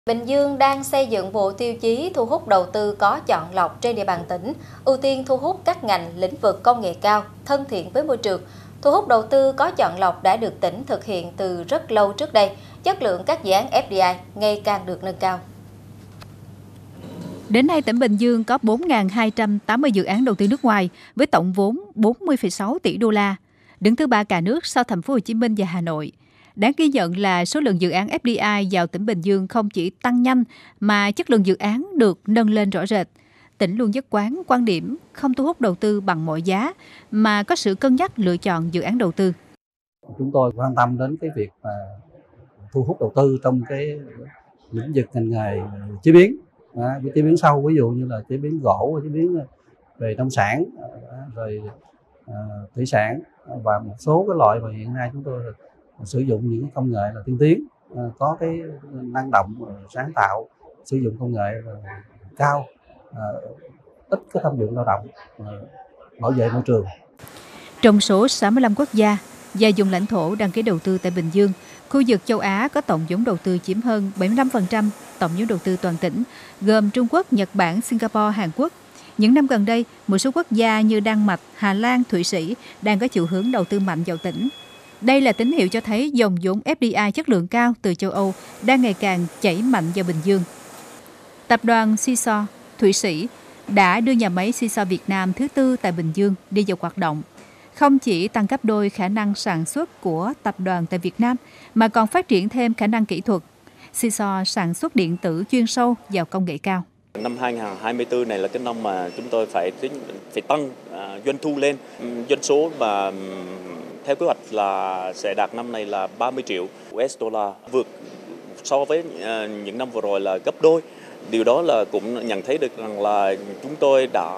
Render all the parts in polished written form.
Bình Dương đang xây dựng bộ tiêu chí thu hút đầu tư có chọn lọc trên địa bàn tỉnh, ưu tiên thu hút các ngành lĩnh vực công nghệ cao, thân thiện với môi trường. Thu hút đầu tư có chọn lọc đã được tỉnh thực hiện từ rất lâu trước đây, chất lượng các dự án FDI ngày càng được nâng cao. Đến nay, tỉnh Bình Dương có 4.280 dự án đầu tư nước ngoài với tổng vốn 40,6 tỷ đô la, đứng thứ ba cả nước sau thành phố Hồ Chí Minh và Hà Nội. Đáng ghi nhận là số lượng dự án FDI vào tỉnh Bình Dương không chỉ tăng nhanh mà chất lượng dự án được nâng lên rõ rệt. Tỉnh luôn nhất quán quan điểm không thu hút đầu tư bằng mọi giá mà có sự cân nhắc lựa chọn dự án đầu tư. Chúng tôi quan tâm đến cái việc thu hút đầu tư trong cái lĩnh vực ngành nghề chế biến, với chế biến sâu, ví dụ như là chế biến gỗ, chế biến về nông sản, rồi thủy sản và một số cái loại mà hiện nay chúng tôi sử dụng những công nghệ là tiên tiến, có cái năng động, sáng tạo, sử dụng công nghệ cao, ít cái thâm dụng lao động, bảo vệ môi trường. Trong số 65 quốc gia và vùng lãnh thổ đăng ký đầu tư tại Bình Dương, khu vực châu Á có tổng vốn đầu tư chiếm hơn 75% tổng vốn đầu tư toàn tỉnh, gồm Trung Quốc, Nhật Bản, Singapore, Hàn Quốc. Những năm gần đây, một số quốc gia như Đan Mạch, Hà Lan, Thụy Sĩ đang có chiều hướng đầu tư mạnh vào tỉnh. Đây là tín hiệu cho thấy dòng vốn FDI chất lượng cao từ châu Âu đang ngày càng chảy mạnh vào Bình Dương. Tập đoàn Seesaw, Thụy Sĩ đã đưa nhà máy Seesaw Việt Nam thứ tư tại Bình Dương đi vào hoạt động. Không chỉ tăng gấp đôi khả năng sản xuất của tập đoàn tại Việt Nam, mà còn phát triển thêm khả năng kỹ thuật. Seesaw sản xuất điện tử chuyên sâu vào công nghệ cao. Năm 2024 này là cái năm mà chúng tôi phải tăng doanh thu lên. Doanh số mà theo kế hoạch là sẽ đạt năm này là 30 triệu USD, vượt so với những năm vừa rồi là gấp đôi. Điều đó là cũng nhận thấy được rằng là chúng tôi đã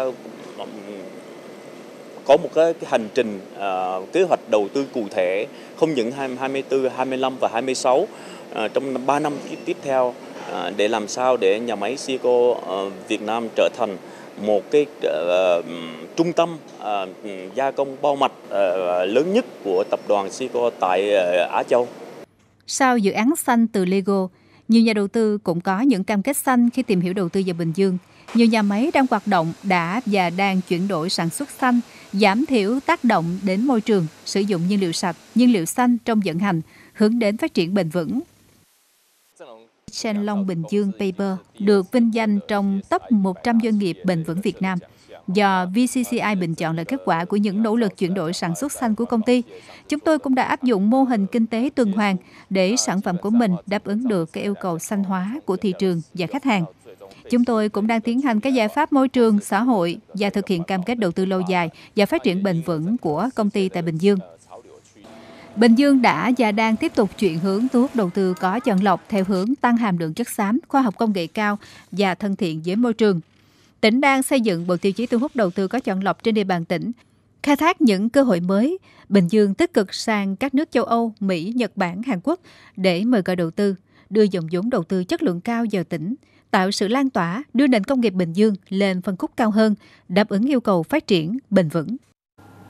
có một cái hành trình kế hoạch đầu tư cụ thể, không những 2024, 2025 và 2026 trong 3 năm tiếp theo, để làm sao để nhà máy Seesaw Việt Nam trở thành một cái trung tâm gia công bao mạch lớn nhất của tập đoàn Seesaw tại Á Châu. Sau dự án xanh từ Lego, nhiều nhà đầu tư cũng có những cam kết xanh khi tìm hiểu đầu tư vào Bình Dương. Nhiều nhà máy đang hoạt động đã và đang chuyển đổi sản xuất xanh, giảm thiểu tác động đến môi trường, sử dụng nhiên liệu sạch, nhiên liệu xanh trong vận hành, hướng đến phát triển bền vững. Shenlong Bình Dương Paper được vinh danh trong top 100 doanh nghiệp bền vững Việt Nam do VCCI bình chọn là kết quả của những nỗ lực chuyển đổi sản xuất xanh của công ty. Chúng tôi cũng đã áp dụng mô hình kinh tế tuần hoàn để sản phẩm của mình đáp ứng được các yêu cầu xanh hóa của thị trường và khách hàng. Chúng tôi cũng đang tiến hành các giải pháp môi trường, xã hội và thực hiện cam kết đầu tư lâu dài và phát triển bền vững của công ty tại Bình Dương. Bình Dương đã và đang tiếp tục chuyển hướng thu hút đầu tư có chọn lọc theo hướng tăng hàm lượng chất xám, khoa học công nghệ cao và thân thiện với môi trường. Tỉnh đang xây dựng bộ tiêu chí thu hút đầu tư có chọn lọc trên địa bàn tỉnh. Khai thác những cơ hội mới, Bình Dương tích cực sang các nước châu Âu, Mỹ, Nhật Bản, Hàn Quốc để mời gọi đầu tư, đưa dòng vốn đầu tư chất lượng cao vào tỉnh, tạo sự lan tỏa, đưa nền công nghiệp Bình Dương lên phân khúc cao hơn, đáp ứng yêu cầu phát triển bền vững.